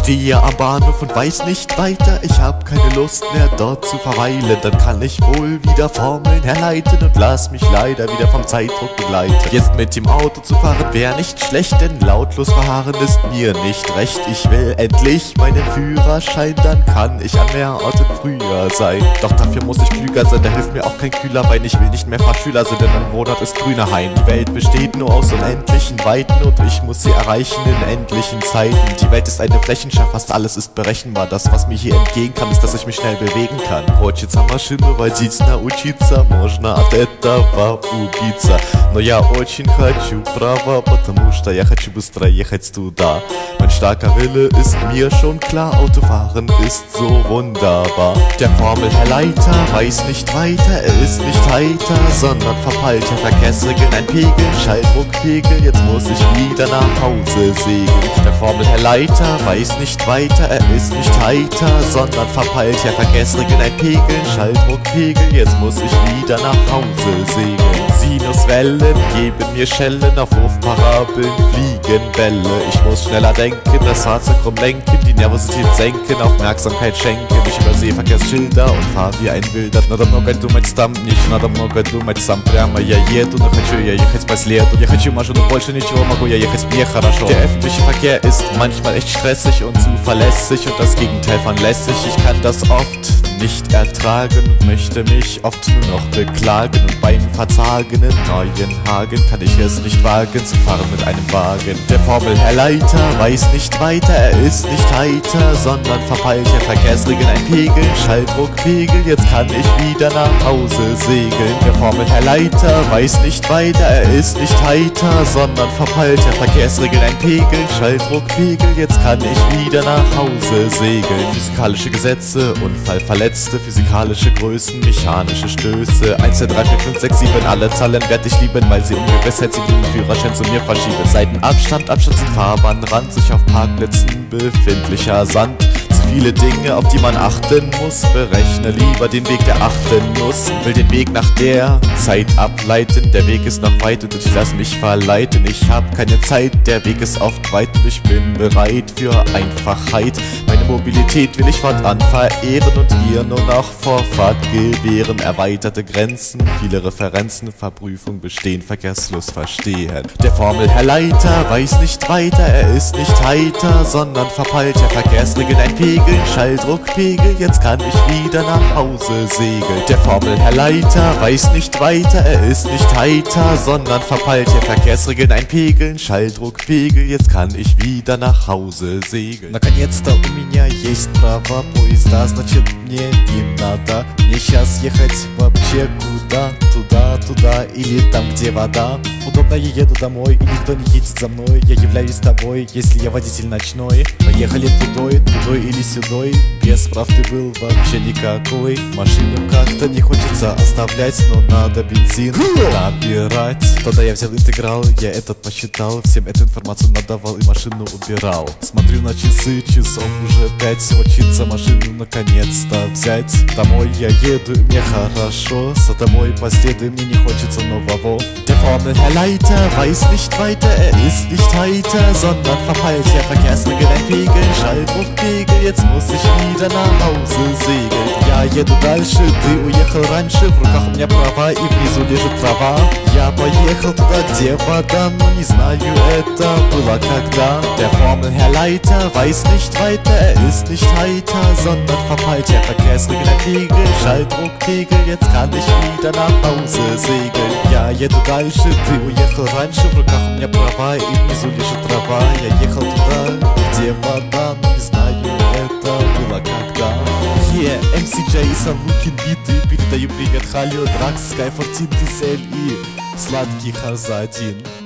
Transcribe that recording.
stehe am Bahnhof und weiß nicht weiter. Ich hab keine Lust mehr dort zu verweilen. Dann kann ich wohl wieder Formeln herleiten und lass mich leider wieder vom Zeitdruck begleiten. Jetzt mit dem Auto zu fahren wäre nicht schlecht, denn lautlos fahren ist mir nicht recht. Ich will endlich meinen Führerschein, dann kann ich an mehr Orten früher sein. Doch dafür muss ich klüger sein, da hilft mir auch kein kühler Wein. Ich will nicht mehr Fahrschüler sein, denn mein Wohnort ist grüner Hain. Die Welt besteht nur aus unendlichen Weiten und ich muss sie erreichen in endlichen Zeiten. Die Welt ist eine Flächenschaft, fast alles ist berechenbar. Das, was mir hier entgegenkam, ist, dass ich mich schnell bewegen kann. Хочется машину водить, научиться, можно от этого убиться. Но я очень хочу права, потому что я хочу быстро ехать туда. Mein starker Wille ist mir schon klar, Autofahren ist so wunderbar. Der Formelherleiter weiß nicht weiter, er ist nicht heiter, sondern verpeilt. Der Verkehrsregeln ein Pegel, Schalldruckpegel, jetzt muss ich wieder nach Hause segeln. Der Formelherleiter weiß nicht weiter, er ist nicht heiter, sondern verpeilt. Der Verkehrsregeln ein Pegel, Schalldruckpegel, jetzt muss ich wieder nach Hause segeln. Sinuswellen geben mir Schellen, auf Wurfparabeln fliegen Bälle. Ich muss schneller denken, das Fahrzeug rumlenken, die Nervosität senken, Aufmerksamkeit schenken. Ich übersehe Verkehrsschilder und fahr wie ein Wilder. Надо много думать, там ничего, надо много думать, сам прямо я еду, но хочу я ехать по следу. Я хочу машину, больше ничего, могу я ехать мне хорошо. Der öffentliche Verkehr ist manchmal echt stressig und zuverlässig und das Gegenteil von lässig. Ich kann das oft nicht ertragen und möchte mich oft nur noch beklagen. Und beim Verzagen in Neuenhagen kann ich es nicht wagen zu fahren mit einem Wagen. Der Formelherleiter weiß nicht weiter, er ist nicht heiter, sondern verpeilt. Der Verkehrsregeln ein Pegel, Schalldruckpegel, jetzt kann ich wieder nach Hause segeln. Der Formelherleiter weiß nicht weiter, er ist nicht heiter, sondern verpeilt. Der Verkehrsregeln ein Pegel, Schalldruckpegel, jetzt kann ich wieder nach Hause segeln. Physikalische Gesetze, Unfallverletzte, physikalische Größen, mechanische Stöße. 1, 2, 3, 4, 5, 6, 7, alle Zahlen werd ich lieben, weil sie Ungewissheit sie den Führerschein zu mir verschieben. Seitenabstand, Abstand zum Fahrbahnrand, sich auf Parkplätzen befindlicher Sand. Viele Dinge, auf die man achten muss, berechne lieber den Weg, der achten muss. Will den Weg nach der Zeit ableiten, der Weg ist noch weit und ich lass mich verleiten. Ich hab keine Zeit, der Weg ist oft weit und ich bin bereit für Einfachheit. Meine Mobilität will ich fortan verehren und ihr nur noch Vorfahrt gewähren. Erweiterte Grenzen, viele Referenzen, Verprüfung bestehen, Verkehrsfluss verstehen. Der Formelherleiter weiß nicht weiter, er ist nicht heiter, sondern verpeilt. Der Verkehrsregeln ein Pegel, Schalldruckpegel, jetzt kann ich wieder nach Hause segeln. Der Formelherleiter weiß nicht weiter, er ist nicht heiter, sondern verpeilt. Der Verkehrsregeln ein Pegel, Schalldruckpegel, jetzt kann ich wieder nach Hause segeln. Наконец-то у меня есть права поезда, значит мне не надо мне сейчас ехать вообще куда, туда или там, где вода. Удобно я еду домой и никто не едет за мной. Я являюсь тобой, если я водитель ночной. Поехали тудой или сюдой. Без прав ты был вообще никакой. Машину как-то не хочется оставлять, но надо бензин набирать. Тогда я взял интеграл, я этот посчитал, всем эту информацию надавал и машину убирал. Смотрю на часы, часов уже 5. Хочется машину наконец-то взять. Домой я еду, и мне хорошо. За тобой последуй, мне не хочется нового. Der Formelherleiter weiß nicht weiter, er ist nicht heiter, sondern verpeilt. Der Verkehrsregeln ein Pegel, Schalldruckpegel, jetzt muss ich wieder nach Hause segeln. Я еду дальше, ты уехал раньше, в руках у меня права и внизу лежит трава. Я поехал туда, где вода, но не знаю, это было когда. Der Formelherleiter weiß nicht weiter, er ist nicht heiter, sondern verpeilt. Der Verkehrsregeln ein Pegel, Schalldruckpegel, jetzt kann ich wieder nach Hause segeln. Я еду дальше, ты уехал раньше, в руках у меня права и внизу лежит трава. Я ехал туда, где вода, но не знаю, это было когда. MCJ и Санукин биты, передаю привет Халио, Дракс, Sky 14, TCL и Сладкий Хазатин.